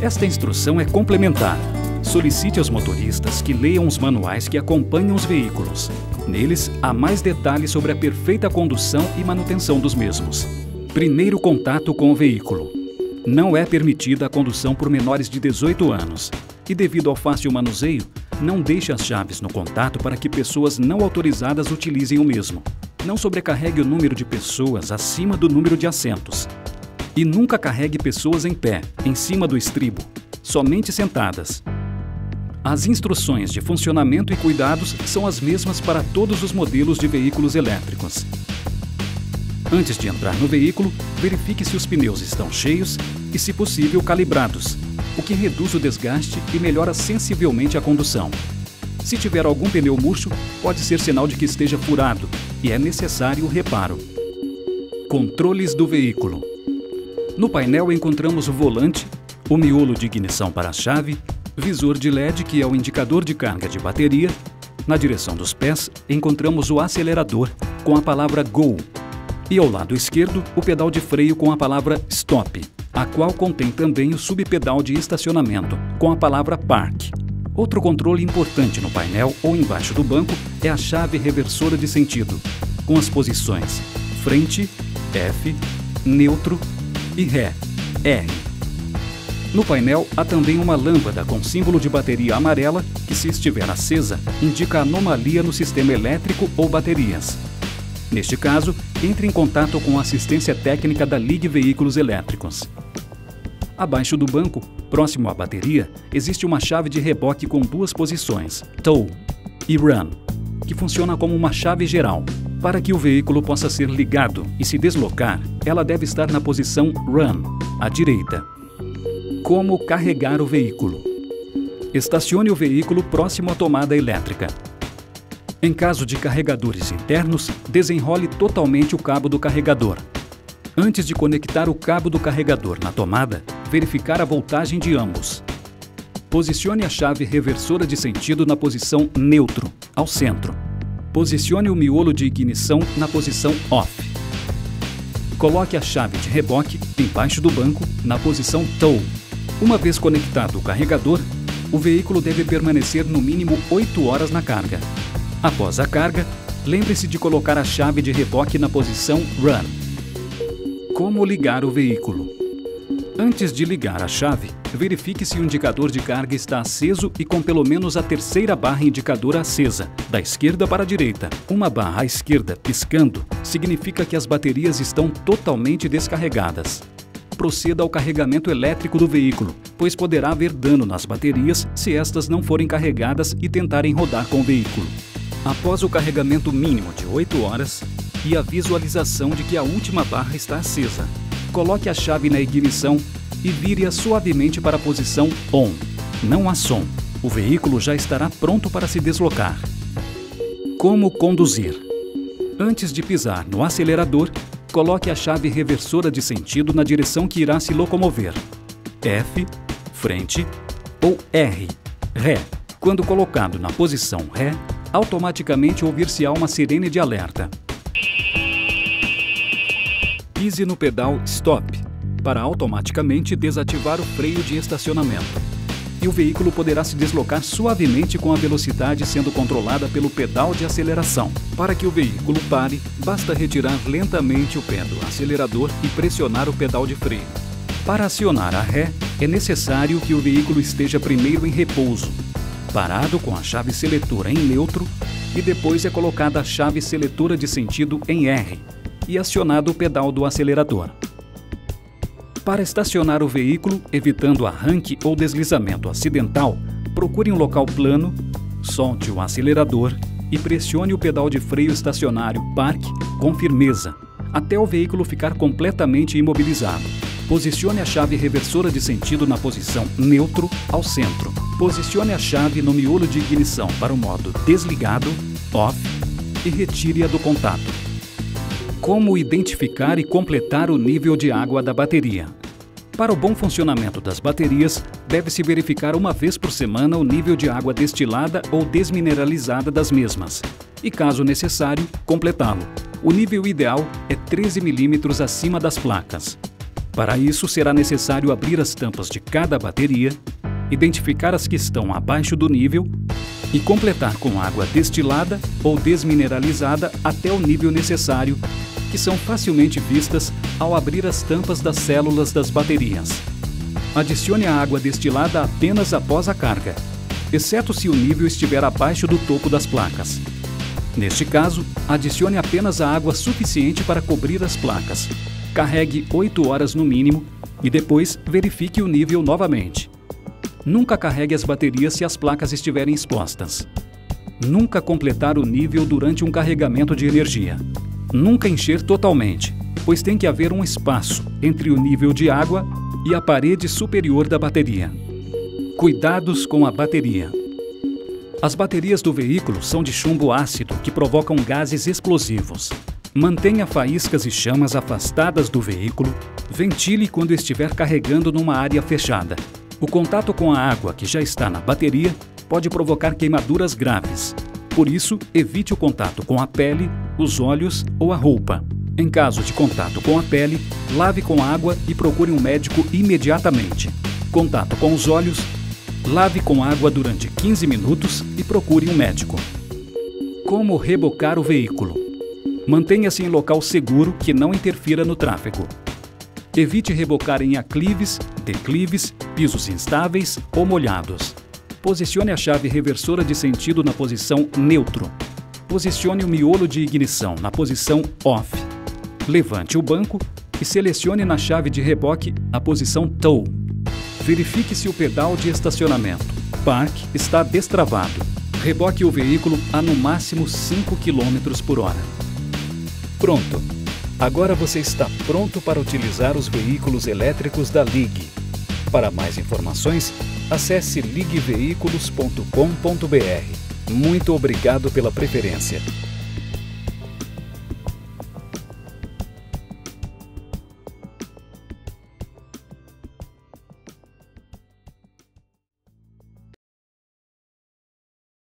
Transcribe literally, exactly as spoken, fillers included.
Esta instrução é complementar. Solicite aos motoristas que leiam os manuais que acompanham os veículos. Neles, há mais detalhes sobre a perfeita condução e manutenção dos mesmos. Primeiro contato com o veículo. Não é permitida a condução por menores de dezoito anos. E devido ao fácil manuseio, não deixe as chaves no contato para que pessoas não autorizadas utilizem o mesmo. Não sobrecarregue o número de pessoas acima do número de assentos. E nunca carregue pessoas em pé, em cima do estribo, somente sentadas. As instruções de funcionamento e cuidados são as mesmas para todos os modelos de veículos elétricos. Antes de entrar no veículo, verifique se os pneus estão cheios e, se possível, calibrados, o que reduz o desgaste e melhora sensivelmente a condução. Se tiver algum pneu murcho, pode ser sinal de que esteja furado e é necessário o reparo. Controles do veículo. No painel encontramos o volante, o miolo de ignição para a chave, visor de L E D, que é o indicador de carga de bateria. Na direção dos pés, encontramos o acelerador, com a palavra Go. E ao lado esquerdo, o pedal de freio com a palavra Stop, a qual contém também o subpedal de estacionamento, com a palavra Park. Outro controle importante no painel ou embaixo do banco é a chave reversora de sentido, com as posições frente, F, neutro e ré, R. No painel há também uma lâmpada com símbolo de bateria amarela que, se estiver acesa, indica anomalia no sistema elétrico ou baterias. Neste caso, entre em contato com a assistência técnica da Ligue Veículos Elétricos. Abaixo do banco, próximo à bateria, existe uma chave de reboque com duas posições, Tow e Run, que funciona como uma chave geral. Para que o veículo possa ser ligado e se deslocar, ela deve estar na posição Run, à direita. Como carregar o veículo? Estacione o veículo próximo à tomada elétrica. Em caso de carregadores internos, desenrole totalmente o cabo do carregador. Antes de conectar o cabo do carregador na tomada, verificar a voltagem de ambos. Posicione a chave reversora de sentido na posição neutro, ao centro. Posicione o miolo de ignição na posição off. Coloque a chave de reboque embaixo do banco na posição tow. Uma vez conectado o carregador, o veículo deve permanecer no mínimo oito horas na carga. Após a carga, lembre-se de colocar a chave de reboque na posição Run. Como ligar o veículo? Antes de ligar a chave, verifique se o indicador de carga está aceso e com pelo menos a terceira barra indicadora acesa, da esquerda para a direita. Uma barra à esquerda piscando significa que as baterias estão totalmente descarregadas. Proceda ao carregamento elétrico do veículo, pois poderá haver dano nas baterias se estas não forem carregadas e tentarem rodar com o veículo. Após o carregamento mínimo de oito horas e a visualização de que a última barra está acesa, coloque a chave na ignição e vire-a suavemente para a posição On. Não há som. O veículo já estará pronto para se deslocar. Como conduzir? Antes de pisar no acelerador, coloque a chave reversora de sentido na direção que irá se locomover. F, frente, ou R, ré. Quando colocado na posição ré, automaticamente ouvir-se-á uma sirene de alerta. Pise no pedal Stop, para automaticamente desativar o freio de estacionamento. E o veículo poderá se deslocar suavemente com a velocidade sendo controlada pelo pedal de aceleração. Para que o veículo pare, basta retirar lentamente o pé do acelerador e pressionar o pedal de freio. Para acionar a ré, é necessário que o veículo esteja primeiro em repouso, parado com a chave seletora em neutro, e depois é colocada a chave seletora de sentido em R e acionado o pedal do acelerador. Para estacionar o veículo, evitando arranque ou deslizamento acidental, procure um local plano, solte o acelerador e pressione o pedal de freio estacionário Park com firmeza, até o veículo ficar completamente imobilizado. Posicione a chave reversora de sentido na posição neutro ao centro. Posicione a chave no miolo de ignição para o modo desligado, off, e retire-a do contato. Como identificar e completar o nível de água da bateria? Para o bom funcionamento das baterias, deve-se verificar uma vez por semana o nível de água destilada ou desmineralizada das mesmas, e, caso necessário, completá-lo. O nível ideal é treze milímetros acima das placas. Para isso, será necessário abrir as tampas de cada bateria, identificar as que estão abaixo do nível e completar com água destilada ou desmineralizada até o nível necessário, que são facilmente vistas ao abrir as tampas das células das baterias. Adicione a água destilada apenas após a carga, exceto se o nível estiver abaixo do topo das placas. Neste caso, adicione apenas a água suficiente para cobrir as placas. Carregue oito horas no mínimo e depois verifique o nível novamente. Nunca carregue as baterias se as placas estiverem expostas. Nunca completar o nível durante um carregamento de energia. Nunca encher totalmente, pois tem que haver um espaço entre o nível de água e a parede superior da bateria. Cuidados com a bateria. As baterias do veículo são de chumbo ácido que provocam gases explosivos. Mantenha faíscas e chamas afastadas do veículo. Ventile quando estiver carregando numa área fechada. O contato com a água que já está na bateria pode provocar queimaduras graves. Por isso, evite o contato com a pele, os olhos ou a roupa. Em caso de contato com a pele, lave com água e procure um médico imediatamente. Contato com os olhos, lave com água durante quinze minutos e procure um médico. Como rebocar o veículo? Mantenha-se em local seguro que não interfira no tráfego. Evite rebocar em aclives, declives, pisos instáveis ou molhados. Posicione a chave reversora de sentido na posição neutro. Posicione o miolo de ignição na posição off. Levante o banco e selecione na chave de reboque a posição tow. Verifique se o pedal de estacionamento, park, está destravado. Reboque o veículo a no máximo cinco quilômetros por hora. Pronto! Agora você está pronto para utilizar os veículos elétricos da Ligue. Para mais informações, acesse ligue veículos ponto com ponto br. Muito obrigado pela preferência.